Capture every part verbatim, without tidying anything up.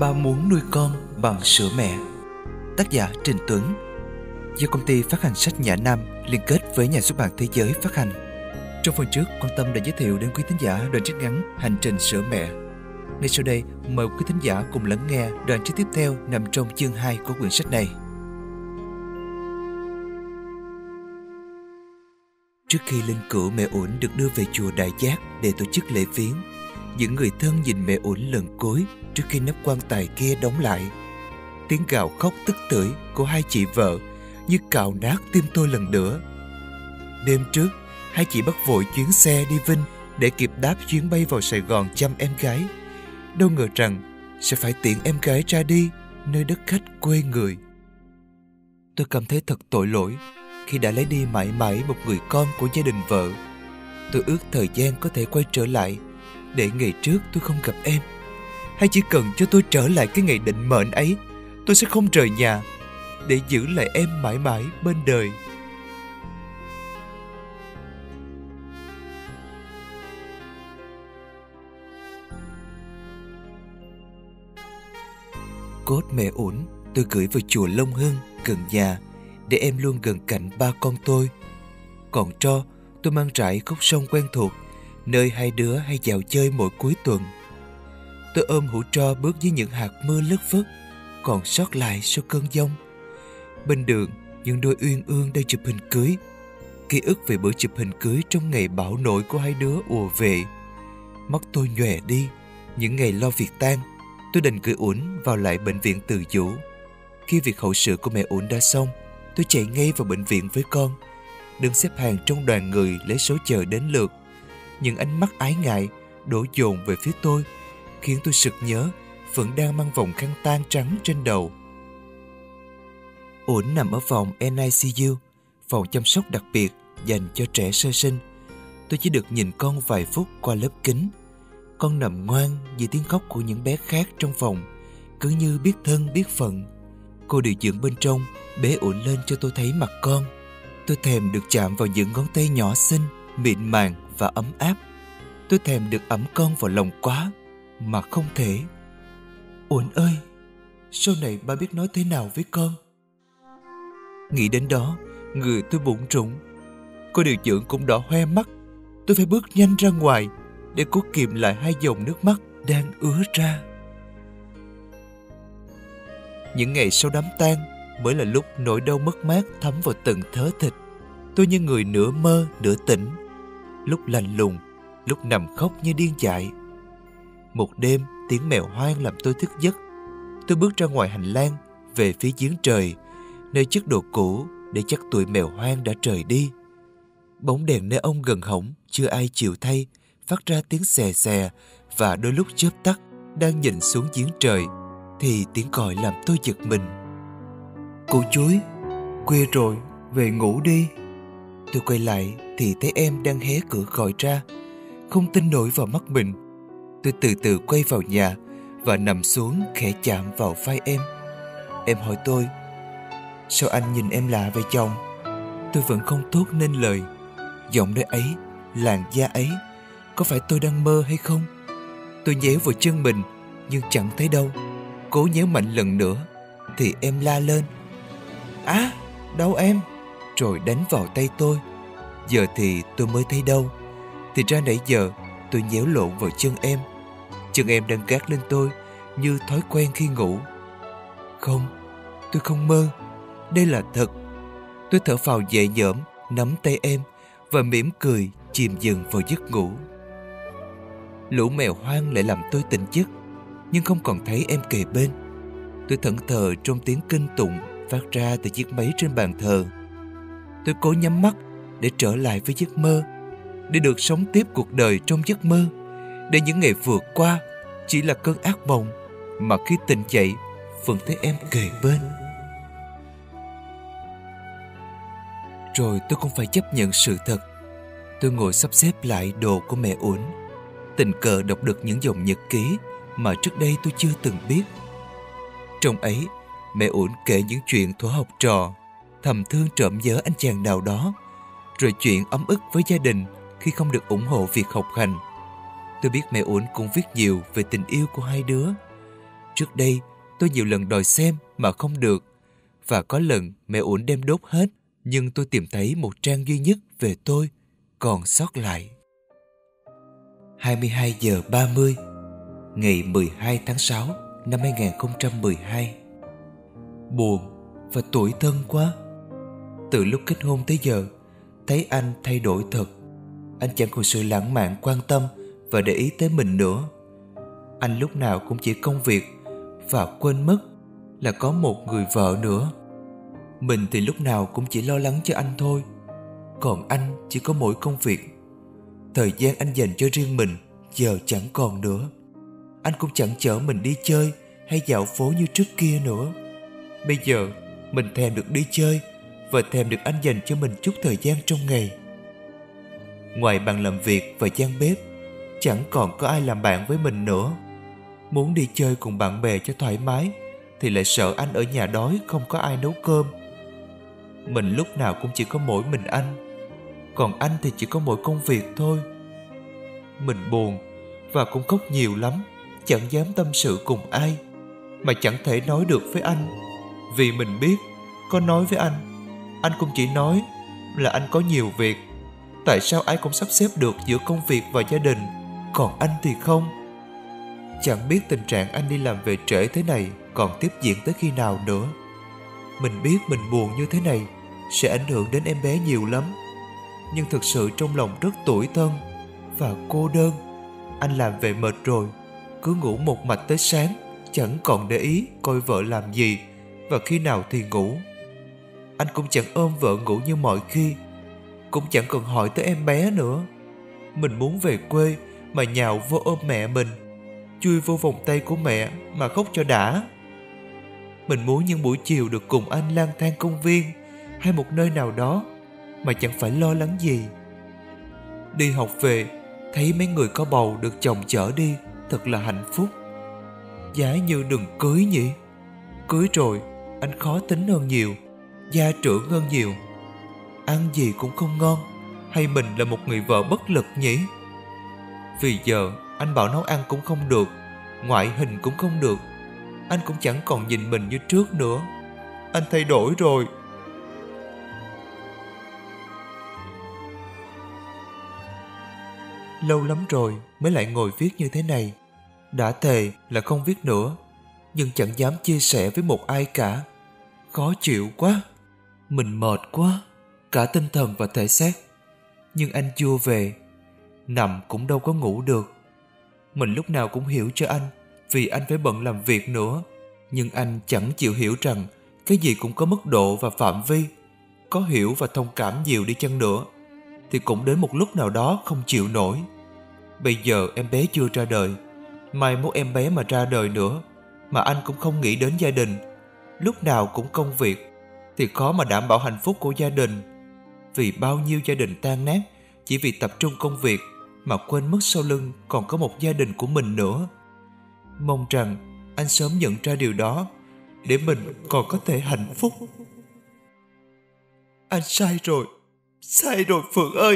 Ba muốn nuôi con bằng sữa mẹ. Tác giả Trình Tuấn. Do công ty phát hành sách Nhã Nam liên kết với nhà xuất bản Thế Giới phát hành. Trong phần trước, Quan Tâm đã giới thiệu đến quý thính giả đoạn trích ngắn Hành trình sữa mẹ. Ngay sau đây, mời quý thính giả cùng lắng nghe đoạn trích tiếp theo nằm trong chương hai của quyển sách này. Trước khi linh cữu mẹ Uẩn được đưa về chùa Đại Giác để tổ chức lễ viếng, những người thân nhìn mẹ Uẩn lần cuối trước khi nắp quan tài kia đóng lại. Tiếng gào khóc tức tưởi của hai chị vợ như cào nát tim tôi lần nữa. Đêm trước, hai chị bắt vội chuyến xe đi Vinh để kịp đáp chuyến bay vào Sài Gòn chăm em gái. Đâu ngờ rằng sẽ phải tiễn em gái ra đi nơi đất khách quê người. Tôi cảm thấy thật tội lỗi khi đã lấy đi mãi mãi một người con của gia đình vợ. Tôi ước thời gian có thể quay trở lại để ngày trước tôi không gặp em. Hay chỉ cần cho tôi trở lại cái ngày định mệnh ấy, tôi sẽ không rời nhà để giữ lại em mãi mãi bên đời. Cốt mẹ Uẩn tôi gửi vào chùa Long Hưng gần nhà để em luôn gần cạnh ba con tôi. Còn Tro tôi mang rải khúc sông quen thuộc, nơi hai đứa hay dạo chơi mỗi cuối tuần. Tôi ôm hũ Tro bước dưới những hạt mưa lất phất còn sót lại sau cơn giông. Bên đường, những đôi uyên ương đang chụp hình cưới. Ký ức về bữa chụp hình cưới trong ngày bão nổi của hai đứa ùa về. Mắt tôi nhòe đi. Những ngày lo việc tang, tôi đành gửi Uẩn vào lại bệnh viện Từ Dũ. Khi việc hậu sự của mẹ Uẩn đã xong, tôi chạy ngay vào bệnh viện với con. Đứng xếp hàng trong đoàn người lấy số chờ đến lượt. Những ánh mắt ái ngại đổ dồn về phía tôi khiến tôi sực nhớ vẫn đang mang vòng khăn tang trắng trên đầu. Uẩn nằm ở phòng en i xê u, phòng chăm sóc đặc biệt dành cho trẻ sơ sinh. Tôi chỉ được nhìn con vài phút qua lớp kính. Con nằm ngoan vì tiếng khóc của những bé khác trong phòng, cứ như biết thân biết phận. Cô điều dưỡng bên trong bế Uẩn lên cho tôi thấy mặt con. Tôi thèm được chạm vào những ngón tay nhỏ xinh, mịn màng và ấm áp. Tôi thèm được ẵm con vào lòng quá, mà không thể. Uẩn ơi, sau này ba biết nói thế nào với con? Nghĩ đến đó, người tôi bủn rủn. Cô điều dưỡng cũng đỏ hoe mắt. Tôi phải bước nhanh ra ngoài để cố kìm lại hai dòng nước mắt đang ứa ra. Những ngày sau đám tang mới là lúc nỗi đau mất mát thấm vào từng thớ thịt. Tôi như người nửa mơ nửa tỉnh, lúc lạnh lùng, lúc nằm khóc như điên dại. Một đêm, tiếng mèo hoang làm tôi thức giấc. Tôi bước ra ngoài hành lang về phía giếng trời, nơi chất đồ cũ để chắc tuổi mèo hoang đã rời đi. Bóng đèn neon gần hỏng chưa ai chịu thay phát ra tiếng xè xè, và đôi lúc chớp tắt. Đang nhìn xuống giếng trời thì tiếng gọi làm tôi giật mình. Cô chuối, khuya rồi, về ngủ đi. Tôi quay lại thì thấy em đang hé cửa gọi ra. Không tin nổi vào mắt mình. Tôi từ từ quay vào nhà và nằm xuống khẽ chạm vào vai em. Em hỏi tôi, sao anh nhìn em lạ vậy chồng? Tôi vẫn không thốt nên lời. Giọng nói ấy, làn da ấy, có phải tôi đang mơ hay không? Tôi nhéo vào chân mình nhưng chẳng thấy đâu. Cố nhéo mạnh lần nữa thì em la lên, á, đâu em? Rồi đánh vào tay tôi. Giờ thì tôi mới thấy đâu. Thì ra nãy giờ tôi nhéo lộn vào chân em. Chân em đang gác lên tôi như thói quen khi ngủ. Không, tôi không mơ. Đây là thật. Tôi thở phào nhẹ nhõm, nắm tay em và mỉm cười chìm dần vào giấc ngủ. Lũ mèo hoang lại làm tôi tỉnh giấc, nhưng không còn thấy em kề bên. Tôi thẫn thờ trong tiếng kinh tụng phát ra từ chiếc máy trên bàn thờ. Tôi cố nhắm mắt để trở lại với giấc mơ, để được sống tiếp cuộc đời trong giấc mơ, để những ngày vừa qua chỉ là cơn ác mộng, mà khi tỉnh dậy vẫn thấy em kề bên. Rồi tôi cũng phải chấp nhận sự thật. Tôi ngồi sắp xếp lại đồ của mẹ Uẩn, tình cờ đọc được những dòng nhật ký mà trước đây tôi chưa từng biết. Trong ấy, mẹ Uẩn kể những chuyện thuở học trò, thầm thương trộm nhớ anh chàng nào đó, rồi chuyện ấm ức với gia đình khi không được ủng hộ việc học hành. Tôi biết mẹ Uẩn cũng viết nhiều về tình yêu của hai đứa. Trước đây, tôi nhiều lần đòi xem mà không được. Và có lần mẹ Uẩn đem đốt hết, nhưng tôi tìm thấy một trang duy nhất về tôi còn sót lại. hai mươi hai giờ ba mươi, ngày mười hai tháng sáu năm hai nghìn không trăm mười hai. Buồn và tủi thân quá. Từ lúc kết hôn tới giờ, thấy anh thay đổi thật. Anh chẳng còn sự lãng mạn quan tâm và để ý tới mình nữa. Anh lúc nào cũng chỉ công việc và quên mất là có một người vợ nữa. Mình thì lúc nào cũng chỉ lo lắng cho anh thôi. Còn anh chỉ có mỗi công việc. Thời gian anh dành cho riêng mình giờ chẳng còn nữa. Anh cũng chẳng chở mình đi chơi hay dạo phố như trước kia nữa. Bây giờ mình thèm được đi chơi và thèm được anh dành cho mình chút thời gian trong ngày. Ngoài bàn làm việc và gian bếp, chẳng còn có ai làm bạn với mình nữa. Muốn đi chơi cùng bạn bè cho thoải mái thì lại sợ anh ở nhà đói không có ai nấu cơm. Mình lúc nào cũng chỉ có mỗi mình anh, còn anh thì chỉ có mỗi công việc thôi. Mình buồn và cũng khóc nhiều lắm, chẳng dám tâm sự cùng ai, mà chẳng thể nói được với anh. Vì mình biết, có nói với anh, anh cũng chỉ nói là anh có nhiều việc. Tại sao ai cũng sắp xếp được giữa công việc và gia đình, còn anh thì không? Chẳng biết tình trạng anh đi làm về trễ thế này còn tiếp diễn tới khi nào nữa. Mình biết mình buồn như thế này sẽ ảnh hưởng đến em bé nhiều lắm. Nhưng thực sự trong lòng rất tủi thân và cô đơn. Anh làm về mệt rồi, cứ ngủ một mạch tới sáng, chẳng còn để ý coi vợ làm gì và khi nào thì ngủ. Anh cũng chẳng ôm vợ ngủ như mọi khi, cũng chẳng cần hỏi tới em bé nữa. Mình muốn về quê mà nhào vô ôm mẹ mình, chui vô vòng tay của mẹ mà khóc cho đã. Mình muốn những buổi chiều được cùng anh lang thang công viên hay một nơi nào đó mà chẳng phải lo lắng gì. Đi học về, thấy mấy người có bầu được chồng chở đi, thật là hạnh phúc. Giá như đừng cưới nhỉ. Cưới rồi, anh khó tính hơn nhiều, gia trưởng hơn nhiều. Ăn gì cũng không ngon, hay mình là một người vợ bất lực nhỉ? Vì giờ anh bảo nấu ăn cũng không được, ngoại hình cũng không được. Anh cũng chẳng còn nhìn mình như trước nữa. Anh thay đổi rồi. Lâu lắm rồi mới lại ngồi viết như thế này. Đã thề là không viết nữa, nhưng chẳng dám chia sẻ với một ai cả. Khó chịu quá. Mình mệt quá, cả tinh thần và thể xác. Nhưng anh chưa về, nằm cũng đâu có ngủ được. Mình lúc nào cũng hiểu cho anh, vì anh phải bận làm việc nữa. Nhưng anh chẳng chịu hiểu rằng cái gì cũng có mức độ và phạm vi. Có hiểu và thông cảm nhiều đi chăng nữa thì cũng đến một lúc nào đó không chịu nổi. Bây giờ em bé chưa ra đời, mai mốt em bé mà ra đời nữa, mà anh cũng không nghĩ đến gia đình, lúc nào cũng công việc, thì khó mà đảm bảo hạnh phúc của gia đình. Vì bao nhiêu gia đình tan nát chỉ vì tập trung công việc mà quên mất sau lưng còn có một gia đình của mình nữa. Mong rằng anh sớm nhận ra điều đó để mình còn có thể hạnh phúc. Anh sai rồi, sai rồi Phượng ơi.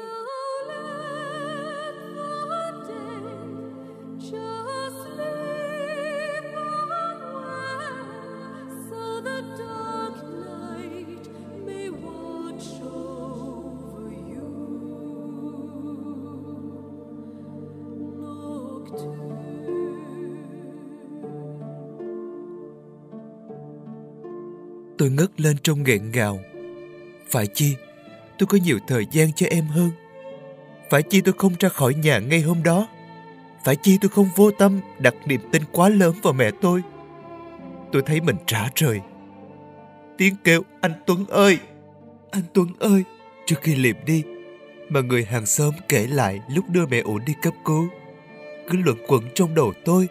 Tôi ngất lên trong nghẹn ngào. Phải chi tôi có nhiều thời gian cho em hơn? Phải chi tôi không ra khỏi nhà ngay hôm đó? Phải chi tôi không vô tâm đặt niềm tin quá lớn vào mẹ tôi? Tôi thấy mình rã rời. Tiếng kêu anh Tuấn ơi, anh Tuấn ơi, trước khi liệm đi mà người hàng xóm kể lại lúc đưa mẹ Uẩn đi cấp cứu cứ luẩn quẩn trong đầu tôi.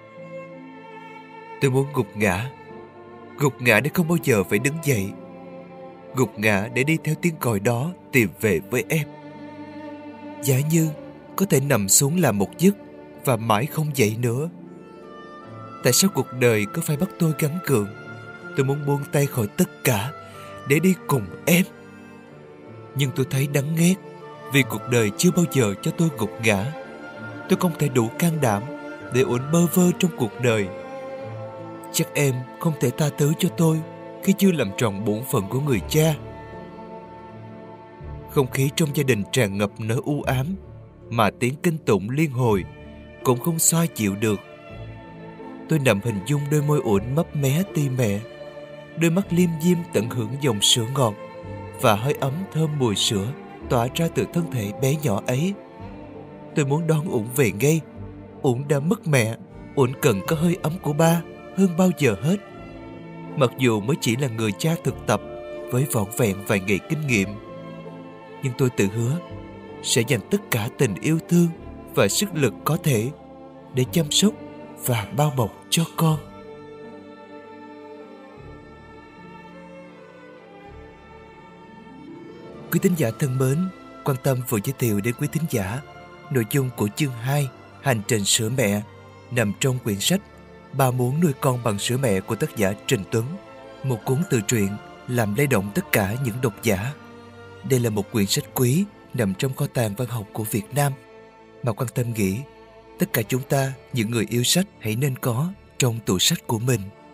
Tôi muốn gục ngã, gục ngã để không bao giờ phải đứng dậy, gục ngã để đi theo tiếng gọi đó tìm về với em. Giả như có thể nằm xuống làm một giấc và mãi không dậy nữa. Tại sao cuộc đời cứ phải bắt tôi gắng gượng? Tôi muốn buông tay khỏi tất cả để đi cùng em. Nhưng tôi thấy đắng ghét vì cuộc đời chưa bao giờ cho tôi gục ngã. Tôi không thể đủ can đảm để Uẩn bơ vơ trong cuộc đời Chắc em không thể tha thứ cho tôi khi chưa làm tròn bổn phận của người cha. Không khí trong gia đình tràn ngập nỗi u ám, mà tiếng kinh tụng liên hồi cũng không xoa dịu được. Tôi nằm hình dung đôi môi uốn mấp mé ti mẹ, đôi mắt liêm diêm tận hưởng dòng sữa ngọt và hơi ấm thơm mùi sữa tỏa ra từ thân thể bé nhỏ ấy. Tôi muốn đón Uẩn về ngay. Uẩn đã mất mẹ, Uẩn cần có hơi ấm của ba hơn bao giờ hết. Mặc dù mới chỉ là người cha thực tập với vỏn vẹn vài ngày kinh nghiệm, nhưng tôi tự hứa sẽ dành tất cả tình yêu thương và sức lực có thể để chăm sóc và bao bọc cho con. Quý thính giả thân mến, Quan Tâm vừa giới thiệu đến quý thính giả nội dung của chương hai Hành trình sữa mẹ, nằm trong quyển sách Ba muốn nuôi con bằng sữa mẹ của tác giả Trình Tuấn, một cuốn tự truyện làm lay động tất cả những độc giả. Đây là một quyển sách quý nằm trong kho tàng văn học của Việt Nam mà Quan Tâm nghĩ tất cả chúng ta, những người yêu sách, hãy nên có trong tủ sách của mình.